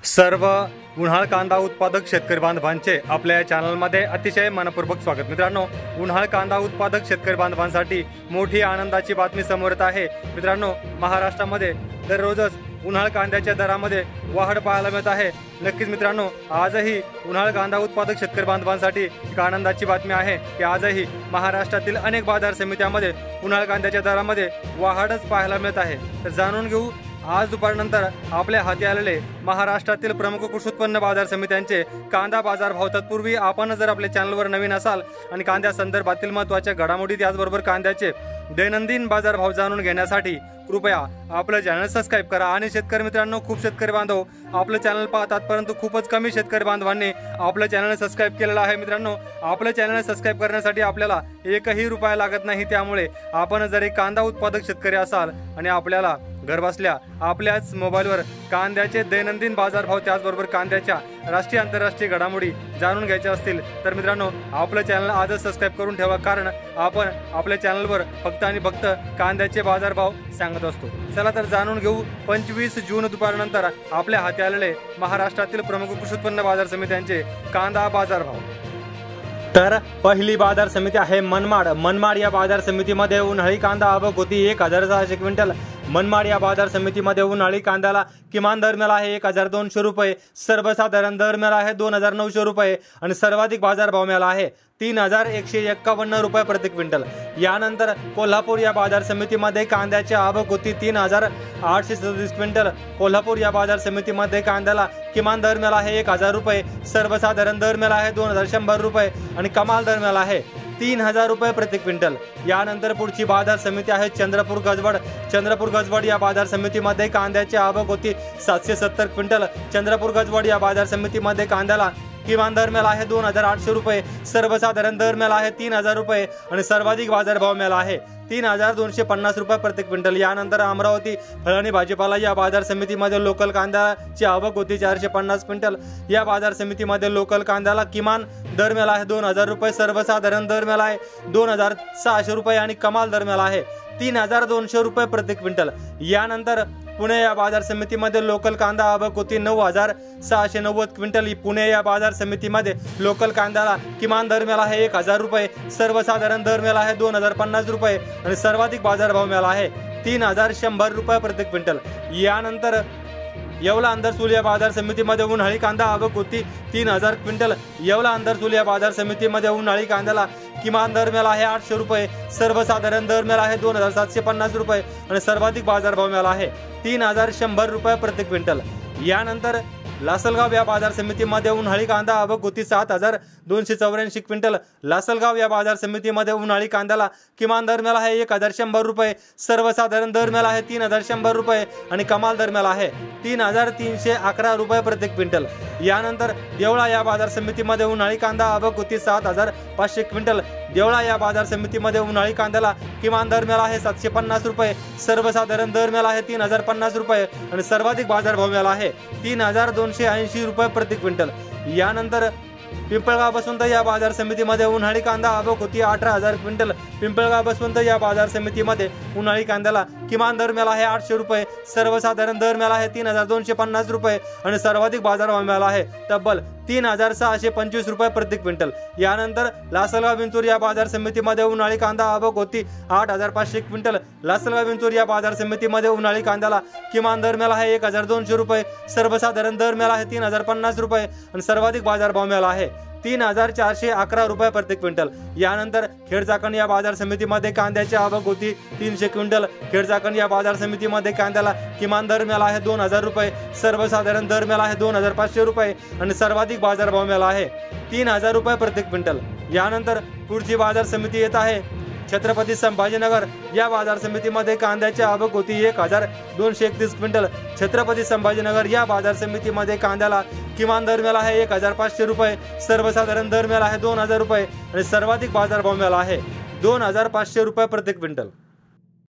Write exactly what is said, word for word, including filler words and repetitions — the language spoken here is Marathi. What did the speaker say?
सर्व उन्हाळ कांदा उत्पादक शेतकरी बांधवांचे आपल्या चॅनलमध्ये अतिशय मनपूर्वक स्वागत। मित्रांनो, उन्हाळ कांदा उत्पादक शेतकरी बांधवांसाठी मोठी आनंदाची बातमी समोर येत आहे। मित्रांनो, महाराष्ट्रामध्ये दररोजच उन्हाळ कांद्याच्या दरामध्ये वाढ पाहायला मिळत आहे। नक्कीच मित्रांनो, आजही उन्हाळ कांदा उत्पादक शेतकरी बांधवांसाठी एक आनंदाची बातमी आहे की आजही महाराष्ट्रातील अनेक बाजार समित्यांमध्ये उन्हाळ कांद्याच्या दरामध्ये वाढच पाहायला मिळत आहे। तर जाणून घेऊ आज दुपारनंतर आपल्या हाती आलेले महाराष्ट्रातील प्रमुख कृषी उत्पन्न बाजार समित्यांचे कांदा बाजार भाव। तत्पूर्वी आपण जर आपल्या चॅनलवर नवीन असाल आणि कांद्या संदर्भातील महत्त्वाच्या घडामोडी त्याचबरोबर कांद्याचे दैनंदिन बाजार भाव जाणून घेण्यासाठी कृपया आपलं चॅनल सबस्क्राइब करा। आणि शेतकरी मित्रांनो, खूप शेतकरी बांधव आपलं चॅनल पाहतात, परंतु खूपच कमी शेतकरी बांधवांनी आपलं चॅनल सबस्क्राइब केलेलं आहे। मित्रांनो, आपलं चॅनल सबस्क्राइब करण्यासाठी आपल्याला एकही रुपया लागत नाही। त्यामुळे आपण जर एक कांदा उत्पादक शेतकरी असाल आणि आपल्याला घरबसल्या आपल्याच मोबाईलवर कांद्याचे दैनंदिन बाजारभाव त्याचबरोबर कांद्याच्या राष्ट्रीय आंतरराष्ट्रीय घडामोडी जाणून घ्यायच्या असतील तर मित्रांनो, आपलं चॅनल आजच सबस्क्राइब करून ठेवा, कारण आपण आपल्या चॅनलवर फक्त आणि फक्त कांद्याचे बाजारभाव सांगत असतो। चला तर जाणून घेऊ पंचवीस जून दुपारनंतर आपल्या हाती आलेले महाराष्ट्रातील प्रमुख कृषी उत्पन्न बाजार समित्यांचे कांदा बाजारभाव। तर पहिली बाजार समिती आहे मनमाड। मनमाड या बाजार समितीमध्ये उन्हाळी कांदा आवक होती एक हजार सहाशे क्विंटल। मनमाड या बाजार समितीमध्ये उन्हाळी कांद्याला किमान दर मिळाला आहे एक हजार दोनशे रुपये, सर्वसाधारण दर मिळाला आहे दोन हजार नऊशे रुपये आणि सर्वाधिक बाजार भाव मिळाला आहे तीन हजार एकशे एक्कावन्न रुपये प्रति क्विंटल। यानंतर कोल्हापूर या बाजार समितीमध्ये कांद्याची आवक होती तीन हजार आठशे सदतीस क्विंटल। कोल्हापूर या बाजार समितीमध्ये कांद्याला किमान दर मिळाला आहे एक हजार रुपये, सर्वसाधारण दर मिळाला आहे दोन हजार शंभर रुपये आणि कमाल दर मिळाला आहे तीन हजार रुपये प्रति क्विंटल। यानंतर पुढची बाजार समिती आहे चंद्रपूर गजबड। चंद्रपूर गजबड या बाजार समितीमध्ये कांद्याची आवक होती सातशे सत्तर क्विंटल। चंद्रपूर गजबड या बाजार समितीमध्ये कांद्याला किमान दर मिळाला आहे दोन हजार आठशे रुपये, सर्वसाधारण दर मिळाला आहे तीन हजार रुपये आणि सर्वाधिक बाजारभाव मिळाला आहे तीन हजार दोनशे पन्नास रुपये प्रति क्विंटल। यानंतर अमरावती फळ आणि भाजीपाला या बाजार समितीमध्ये लोकल कांद्याची आवक होती चारशे पन्नास क्विंटल। या बाजार समितीमध्ये लोकल कांद्याला किमान दर मिळाला आहे दोन हजार रुपये, सर्वसाधारण दर मिळाला आहे दोन हजार सहाशे रुपये आणि कमाल दर मिळाला आहे तीन हजार दोनशे रुपये प्रति क्विंटल। यानंतर पुणे या बाजार समितीमध्ये लोकल कांदा आवक होती नऊ हजार सहाशे नव्वद क्विंटल। पुणे या बाजार समितीमध्ये लोकल कांद्याला किमान दर मिळाला आहे एक हजार रुपये, सर्वसाधारण दर मिळाला आहे दोन हजार पन्नास रुपये आणि सर्वाधिक बाजारभाव मिळाला आहे तीन हजार शंभर रुपये प्रति क्विंटल। यानंतर येवला अंदरसूल या बाजार समितीमध्ये उन्हाळी कांदा आवक होती तीन हजार क्विंटल। येवला अंदरसूल या बाजार समितीमध्ये उन्हाळी कांद्याला किमान दर मिळाला आहे आठशे रुपये, सर्वसाधारण दर मिळाला आहे दोन हजार सातशे पन्नास रुपये आणि सर्वाधिक बाजारभाव मिळाला आहे तीन हजार शंभर रुपये प्रति क्विंटल। यानंतर लासलगाव या बाजार समितीमध्ये उन्हाळी कांदा आवक होती सात हजार दोनशे चौऱ्याऐंशी क्विंटल। लासलगाव या बाजार समितीमध्ये उन्हाळी कांद्याला किमान दर मिळाला आहे एक हजार शंभर रुपये, सर्वसाधारण दर मिळाला आहे तीन हजार शंभर रुपये आणि कमाल दर मिळाला आहे तीन हजार तीनशे अकरा रुपये प्रति क्विंटल। यानंतर देवळा या बाजार समितीमध्ये उन्हाळी कांदा आवक होती सात हजार पाचशे क्विंटल। देवळा या बाजार समितीमध्ये उन्हाळी कांद्याला किमान दर मिळाला आहे सातशे पन्नास रुपये, सर्वसाधारण दर मिळाला आहे तीन हजार पन्नास रुपये आणि सर्वाधिक बाजारभाव मिळाला आहे तीन हजार दोनशे ऐंशी रुपये प्रति क्विंटल। यानंतर पिंपळगाव बसवंत या बाजार समितीमध्ये उन्हाळी कांदा आवक होती अठरा हजार क्विंटल। पिंपळगाव बसवंत या बाजार समितीमध्ये उन्हाळी कांद्याला किमान दर मिळाला आहे आठशे रुपये, सर्वसाधारण दर मिळाला आहे तीन हजार दोनशे पन्नास रुपये आणि सर्वाधिक बाजारभाव मिळाला आहे तब्बल तीन हजार सहाशे पंचवीस रुपये प्रति क्विंटल। यानंतर लासलगाव विंचूर या बाजार समितीमध्ये उन्हाळी कांदा आवक होती आठ हजार पाचशे क्विंटल। लासलगाव विंचूर या बाजार समितीमध्ये उन्हाळी कांद्याला किमान दर मिळाला आहे एक हजार दोनशे रुपये, सर्वसाधारण दर मिळाला आहे तीन हजार पन्नास रुपये आणि सर्वाधिक बाजारभाव मिळाला आहे तीन हजार चारशे अकरा रुपये प्रति क्विंटल। यानंतर खेडचाकण या बाजार समितीमध्ये कांद्याची आवक होती तीनशे क्विंटल। खेडचाकण या बाजार समितीमध्ये कांद्याला किमान दर मिळाला आहे दोन हजार रुपये, सर्वसाधारण दर मिळाला आहे दोन हजार पाचशे रुपये आणि सर्वाधिक बाजारभाव मिळाला आहे तीन हजार रुपये प्रति क्विंटल। यानंतर पुढची बाजार समिती येत आहे छत्रपती संभाजीनगर। या बाजार समितीमध्ये कांद्याची आवक होती एक हजार दोनशे एकतीस क्विंटल। छत्रपती संभाजीनगर या बाजार समितीमध्ये कांद्याला किमान दर मिळाला आहे एक हजार पाचशे रुपये, सर्वसाधारण दर मिळाला आहे दोन हजार रुपये आणि सर्वाधिक बाजारभाव मिळाला आहे दोन हजार पाचशे रुपये प्रति क्विंटल।